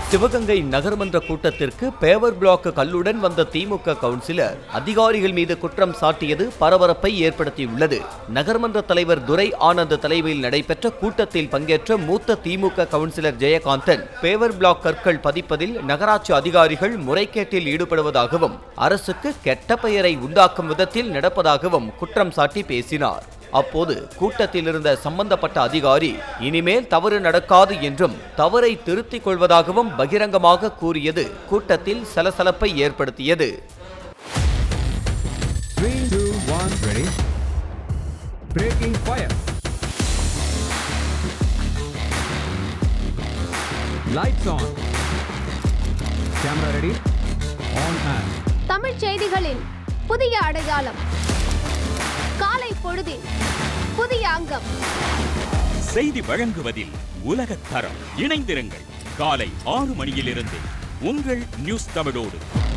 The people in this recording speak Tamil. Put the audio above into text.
சிவகங்கை நகர்மன்ற கூட்டத்திற்கு பேவர் பிளாக் கல்லுடன் வந்த திமுக கவுன்சிலர் அதிகாரிகள் மீது குற்றம் சாட்டியது பரபரப்பை ஏற்படுத்தியுள்ளது. நகர்மன்ற தலைவர் துரை ஆனந்த் தலைமையில் நடைபெற்ற கூட்டத்தில் பங்கேற்ற மூத்த DMK councillor Jayakanthan paver block கற்கள் பதிப்பதில் நகராட்சி அதிகாரிகள் முறைகேட்டில் ஈடுபடுவதாகவும் அரசுக்கு கெட்ட பெயரை உண்டாக்கும் விதத்தில் நடப்பதாகவும் குற்றம் சாட்டி பேசினார். அப்போது கூட்டத்தில் இருந்த சம்பந்தப்பட்ட அதிகாரி இனிமேல் தவறு நடக்காது என்றும் தவறை திருத்திக் கொள்வதாகவும் பகிரங்கமாக கூறியது கூட்டத்தில் சலசலப்பை ஏற்படுத்தியது. 3, 2, 1, ready. Breaking fire. Lights on. Camera ready. On and. Tamil செய்திகளின் புதிய அடையாளம். காலை பொழுதில் புதிய அங்கம். செய்தி வழங்குவதில் உலகத் தரம். இணைந்திருங்கள். காலை 6 மணியிலிருந்து உங்கள் நியூஸ் தமிழோடு.